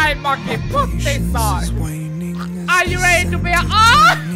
Alright, Mokey, put this on. Are you ready to be a... Oh!